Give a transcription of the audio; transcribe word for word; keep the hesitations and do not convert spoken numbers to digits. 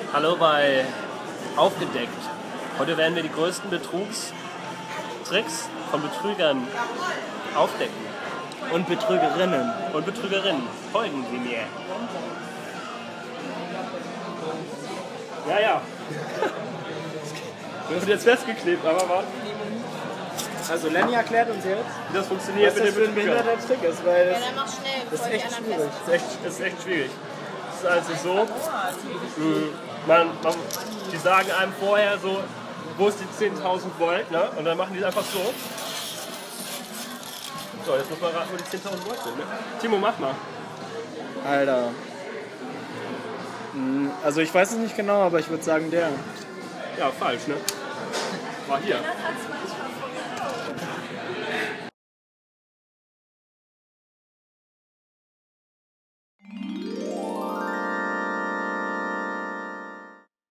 Hallo bei Aufgedeckt. Heute werden wir die größten Betrugstricks von Betrügern aufdecken. Und Betrügerinnen. Und Betrügerinnen. Folgen Sie mir. Ja, ja. Wir sind jetzt festgeklebt, aber warte. Also Lenny erklärt uns jetzt, Wie das funktioniert was das für ein behinderter Trick ist, weil Ja, das, dann mach schnell, das ist bevor die echt anderen schwierig. Das ist echt, das ist echt schwierig. Es ist also so, mh, man, man, die sagen einem vorher so, wo ist die zehntausend Volt, ne? Und dann machen die es einfach so. So, jetzt muss man raten, wo die zehntausend Volt sind, ne? Timo, mach mal. Alter. Hm, Also ich weiß es nicht genau, aber ich würde sagen der. Ja, falsch, ne? War hier.